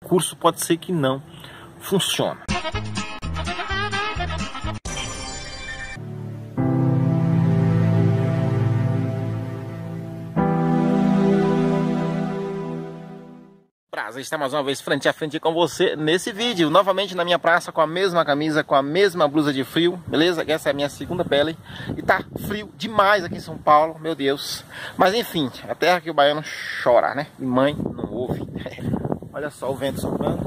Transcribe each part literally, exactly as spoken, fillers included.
curso pode ser que não funcione. Prazer estar mais uma vez frente a frente com você nesse vídeo, novamente na minha praça, com a mesma camisa, com a mesma blusa de frio, beleza? Essa é a minha segunda pele e tá frio demais aqui em São Paulo, meu Deus. Mas enfim, a terra que o baiano chora, né? E mãe não ouve. Olha só o vento soprando.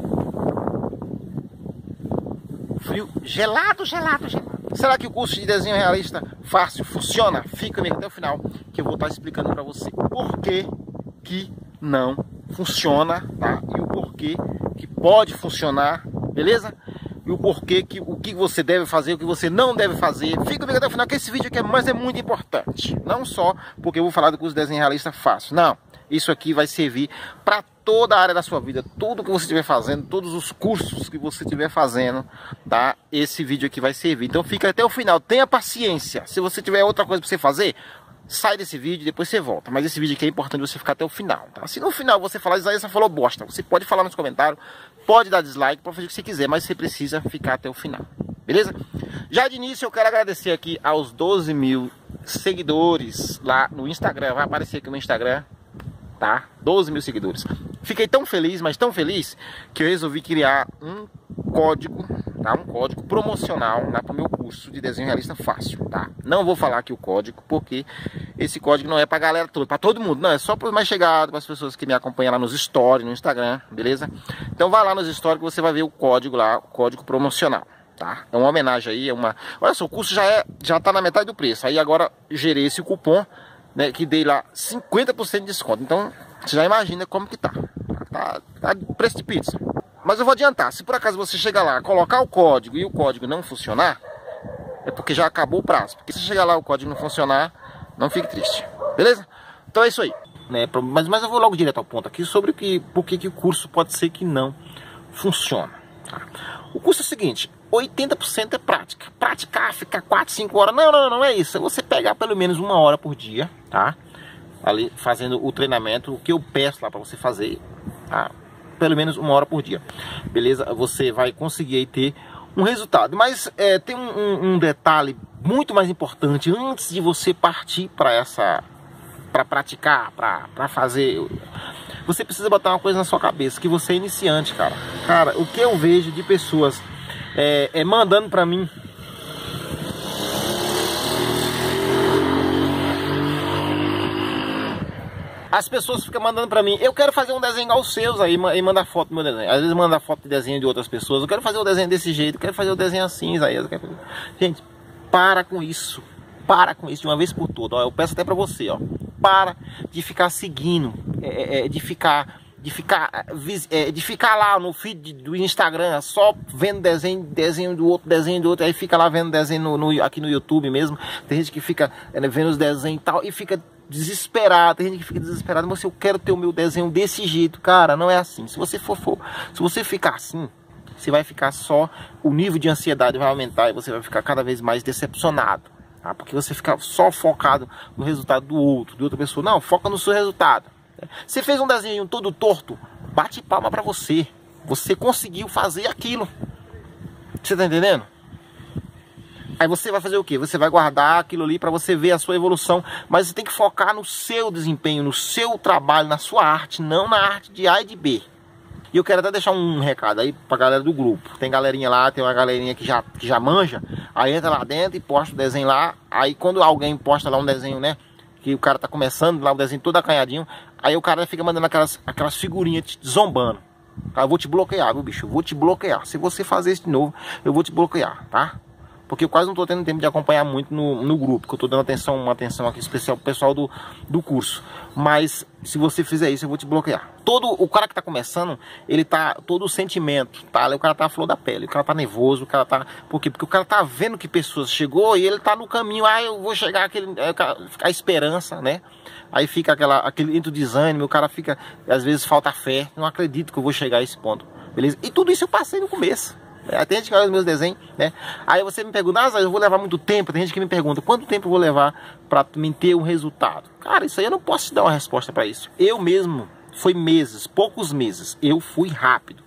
Frio gelado, gelado, gelado. Será que o curso de desenho realista fácil funciona? Fica comigo até o final que eu vou estar explicando pra você por que que não funciona, tá? E o porquê que pode funcionar, beleza? E o porquê que o que você deve fazer, o que você não deve fazer. Fica comigo até o final que esse vídeo aqui é, mas é muito importante. Não só porque eu vou falar do curso de desenho realista fácil, não. Isso aqui vai servir para toda a área da sua vida, tudo que você estiver fazendo, todos os cursos que você estiver fazendo, tá? Esse vídeo aqui vai servir. Então fica até o final, tenha paciência. Se você tiver outra coisa para você fazer, sai desse vídeo e depois você volta. Mas esse vídeo aqui é importante você ficar até o final, tá? Se no final você falar, Isaías falou bosta, você pode falar nos comentários, pode dar dislike, pode fazer o que você quiser, mas você precisa ficar até o final, beleza? Já de início eu quero agradecer aqui aos doze mil seguidores lá no Instagram. Vai aparecer aqui no Instagram, tá? doze mil seguidores. Fiquei tão feliz, mas tão feliz, que eu resolvi criar um código, tá? Um código promocional para o meu curso de desenho realista fácil, tá? Não vou falar aqui o código, porque esse código não é pra galera toda, pra todo mundo, não, é só para os mais chegados, para as pessoas que me acompanham lá nos stories, no Instagram, beleza? Então vai lá nos stories que você vai ver o código lá, o código promocional, tá? É uma homenagem aí, é uma... Olha só, o curso já, é, já tá na metade do preço, aí agora gerei esse cupom, né, que dei lá cinquenta por cento de desconto, então você já imagina como que tá, tá, tá preço de pizza. Mas eu vou adiantar, se por acaso você chegar lá, colocar o código e o código não funcionar, é porque já acabou o prazo. Porque se chegar lá o código não funcionar, não fique triste, beleza? Então é isso aí, né? Mas, mas eu vou logo direto ao ponto aqui sobre o que, por que o curso pode ser que não funciona, tá? O curso é o seguinte, oitenta por cento é prática. Praticar, ficar quatro, cinco horas, não, não, não é isso. É você pegar pelo menos uma hora por dia, tá? Ali fazendo o treinamento, o que eu peço lá para você fazer, tá? Pelo menos uma hora por dia, beleza? Você vai conseguir aí ter um resultado. Mas é, tem um, um, um detalhe muito mais importante antes de você partir para essa, para praticar, para fazer. Você precisa botar uma coisa na sua cabeça, que você é iniciante, cara. Cara, o que eu vejo de pessoas é, é mandando para mim. As pessoas ficam mandando pra mim, eu quero fazer um desenho igual os seus aí, e manda foto do meu desenho. Às vezes manda foto de desenho de outras pessoas, eu quero fazer o desenho desse jeito, eu quero fazer o desenho assim, Isaías. Quero... Gente, para com isso, para com isso de uma vez por todas. Ó, eu peço até pra você, ó, para de ficar seguindo, é, é, de ficar... De ficar, de ficar lá no feed do Instagram, só vendo desenho, desenho do outro, desenho do outro, aí fica lá vendo desenho no, no, aqui no YouTube mesmo. Tem gente que fica é, vendo os desenhos e tal, e fica desesperado. Tem gente que fica desesperado, mas eu quero ter o meu desenho desse jeito. Cara, não é assim. Se você for, for se você ficar assim, você vai ficar só, o nível de ansiedade vai aumentar e você vai ficar cada vez mais decepcionado, tá? Porque você fica só focado no resultado do outro, de outra pessoa. Não, foca no seu resultado. Você fez um desenho todo torto, bate palma pra você. Você conseguiu fazer aquilo. Você tá entendendo? Aí você vai fazer o quê? Você vai guardar aquilo ali pra você ver a sua evolução. Mas você tem que focar no seu desempenho, no seu trabalho, na sua arte, não na arte de A e de B. E eu quero até deixar um recado aí pra galera do grupo. Tem galerinha lá, tem uma galerinha que já, que já manja. Aí entra lá dentro e posta o desenho lá. Aí quando alguém posta lá um desenho, né, que o cara tá começando lá, o desenho todo acanhadinho, aí o cara fica mandando aquelas, aquelas figurinhas te zombando. Tá? Eu vou te bloquear, viu, bicho? Eu vou te bloquear. Se você fazer isso de novo, eu vou te bloquear, tá? Porque eu quase não tô tendo tempo de acompanhar muito no, no grupo, que eu tô dando atenção, uma atenção aqui especial pro pessoal do, do curso. Mas se você fizer isso, eu vou te bloquear. Todo o cara que tá começando, ele tá todo o sentimento, tá? O cara tá à flor da pele, o cara tá nervoso, o cara tá... Por quê? Porque o cara tá vendo que pessoas chegou e ele tá no caminho, ah, eu vou chegar, aquele, a esperança, né? Aí fica aquela, aquele entre o desânimo, o cara fica, às vezes falta fé, não acredito que eu vou chegar a esse ponto, beleza? E tudo isso eu passei no começo. Tem gente que olha os meus desenhos, né? Aí você me pergunta, ah, eu vou levar muito tempo. Tem gente que me pergunta, quanto tempo eu vou levar para me ter um resultado? Cara, isso aí eu não posso te dar uma resposta para isso. Eu mesmo, foi meses, poucos meses, eu fui rápido.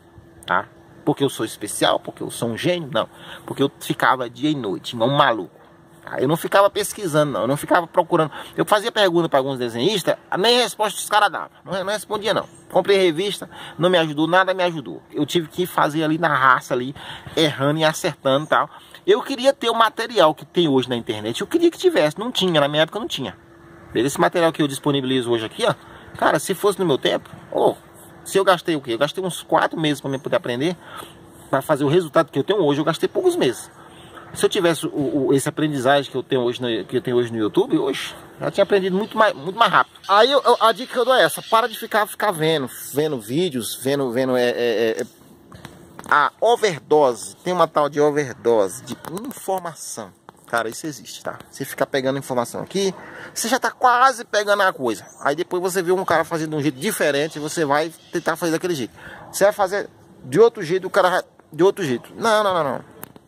tá? Porque eu sou especial, porque eu sou um gênio, não. Porque eu ficava dia e noite, igual um maluco. Tá? Eu não ficava pesquisando, não. Eu não ficava procurando. Eu fazia pergunta para alguns desenhistas, nem resposta os caras davam. Não, não respondia, não. Comprei revista, não me ajudou, nada me ajudou. Eu tive que fazer ali na raça, ali, errando e acertando e tal. Eu queria ter o material que tem hoje na internet. Eu queria que tivesse, não tinha, na minha época não tinha. Esse material que eu disponibilizo hoje aqui, ó. Cara, se fosse no meu tempo, oh, se eu gastei o quê? Eu gastei uns quatro meses para poder aprender, para fazer o resultado que eu tenho hoje, eu gastei poucos meses. Se eu tivesse o, o, esse aprendizagem que eu tenho hoje no, que eu tenho hoje no YouTube, hoje já tinha aprendido muito mais, muito mais rápido. Aí eu, eu, a dica que eu dou é essa: para de ficar, ficar vendo, vendo vídeos, vendo, vendo é, é, é, a overdose. Tem uma tal de overdose de informação. Cara, isso existe, tá? Você fica pegando informação aqui, você já tá quase pegando a coisa. Aí depois você vê um cara fazendo de um jeito diferente, você vai tentar fazer daquele jeito. Você vai fazer de outro jeito, o cara vai de outro jeito. Não, não, não, não.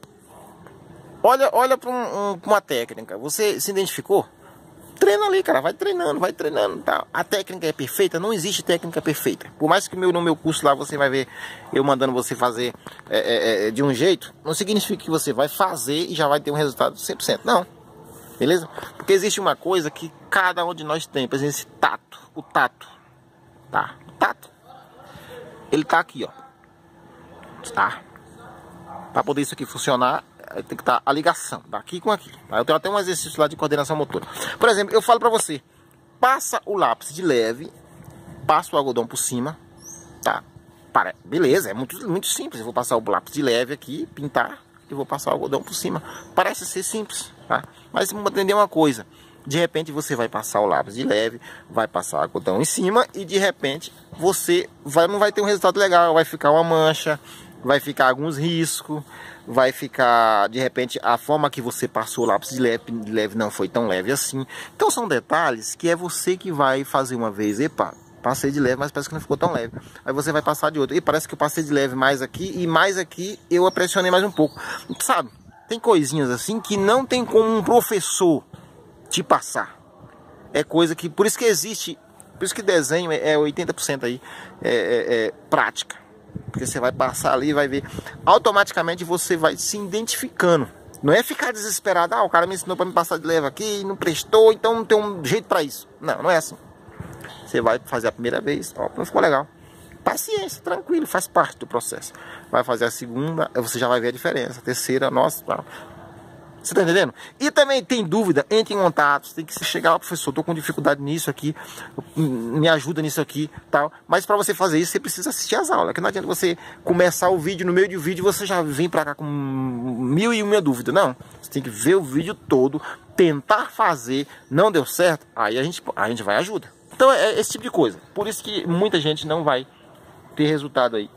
Olha, olha para um, um, uma técnica. Você se identificou? Treina ali, cara. Vai treinando, vai treinando. Tá? A técnica é perfeita? Não existe técnica perfeita. Por mais que meu, no meu curso lá você vai ver eu mandando você fazer é, é, de um jeito, não significa que você vai fazer e já vai ter um resultado cem por cento. Não. Beleza? Porque existe uma coisa que cada um de nós tem. Por exemplo, esse tato. O tato. Tá? O tato. Ele tá aqui, ó. Tá? Para poder isso aqui funcionar, tem que estar a ligação daqui com aqui. Tá? Eu tenho até um exercício lá de coordenação motora. Por exemplo, eu falo para você, passa o lápis de leve, passa o algodão por cima, tá? Para, beleza, é muito, muito simples. Eu vou passar o lápis de leve aqui, pintar, e vou passar o algodão por cima. Parece ser simples, tá? Mas vamos entender uma coisa. De repente você vai passar o lápis de leve, vai passar o algodão em cima e de repente você vai, não vai ter um resultado legal, vai ficar uma mancha, vai ficar alguns riscos, vai ficar, de repente, a forma que você passou o lápis de leve, de leve não foi tão leve assim. Então são detalhes que é você que vai fazer uma vez. Epa, passei de leve, mas parece que não ficou tão leve. Aí você vai passar de outro. E parece que eu passei de leve mais aqui e mais aqui eu pressionei mais um pouco. Sabe, tem coisinhas assim que não tem como um professor te passar. É coisa que, por isso que existe, por isso que desenho é oitenta por cento aí, é, é, é prática. Porque você vai passar ali e vai ver. Automaticamente você vai se identificando. Não é ficar desesperado. Ah, o cara me ensinou para me passar de leve aqui e não prestou, então não tem um jeito para isso. Não, não é assim. Você vai fazer a primeira vez, ó, não ficou legal. Paciência, tranquilo, faz parte do processo. Vai fazer a segunda, você já vai ver a diferença. A terceira, nossa, tá. Você tá entendendo? E também tem dúvida, entre em contato, tem que chegar lá, professor, tô com dificuldade nisso aqui, me ajuda nisso aqui, tal. Mas para você fazer isso, você precisa assistir as aulas, que não adianta você começar o vídeo, no meio do vídeo você já vem para cá com mil e uma dúvida. Não, você tem que ver o vídeo todo, tentar fazer, não deu certo, aí a gente, a gente vai ajuda. Então é esse tipo de coisa. Por isso que muita gente não vai ter resultado aí.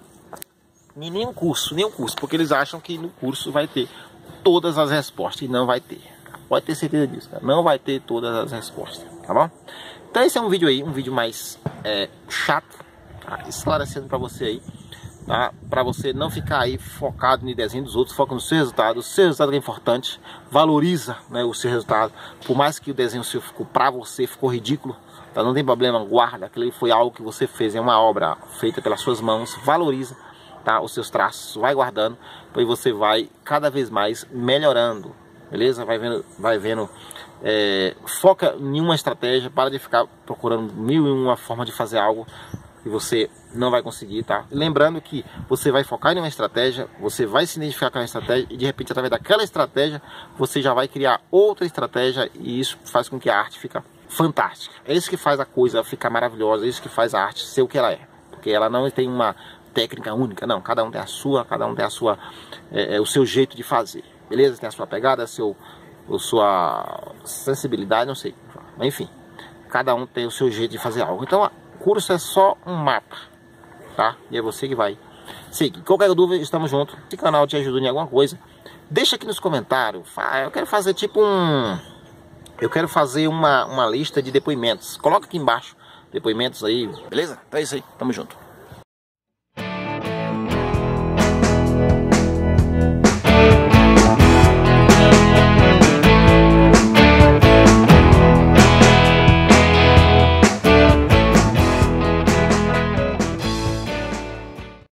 Em nenhum curso, nenhum curso, porque eles acham que no curso vai ter todas as respostas, e não vai ter. Pode ter certeza disso, cara. Não vai ter todas as respostas, tá bom? Então esse é um vídeo aí, um vídeo mais é, chato, tá? Esclarecendo pra você aí, tá? Pra você não ficar aí focado no desenho dos outros, foca no seu resultado. O seu resultado é importante, valoriza, né, o seu resultado. Por mais que o desenho seu ficou pra você, ficou ridículo, tá? Não tem problema, guarda, aquilo foi algo que você fez, é uma obra feita pelas suas mãos, valoriza, tá? Os seus traços, vai guardando, aí você vai cada vez mais melhorando, beleza? Vai vendo, vai vendo, é, foca em uma estratégia, para de ficar procurando mil e uma forma de fazer algo que você não vai conseguir, tá? Lembrando que você vai focar em uma estratégia, você vai se identificar com a estratégia e de repente através daquela estratégia você já vai criar outra estratégia e isso faz com que a arte fique fantástica. É isso que faz a coisa ficar maravilhosa, é isso que faz a arte ser o que ela é, porque ela não tem uma técnica única, não, cada um tem a sua, cada um tem a sua, é, é, o seu jeito de fazer, beleza? Tem a sua pegada, a, seu, a sua sensibilidade, não sei, mas enfim, cada um tem o seu jeito de fazer algo. Então, o curso é só um mapa, tá? E é você que vai seguir. Qualquer dúvida, estamos juntos. Se o canal te ajudou em alguma coisa, deixa aqui nos comentários. Eu quero fazer tipo um, eu quero fazer uma, uma lista de depoimentos. Coloca aqui embaixo depoimentos aí, beleza? Então é isso aí, tamo junto.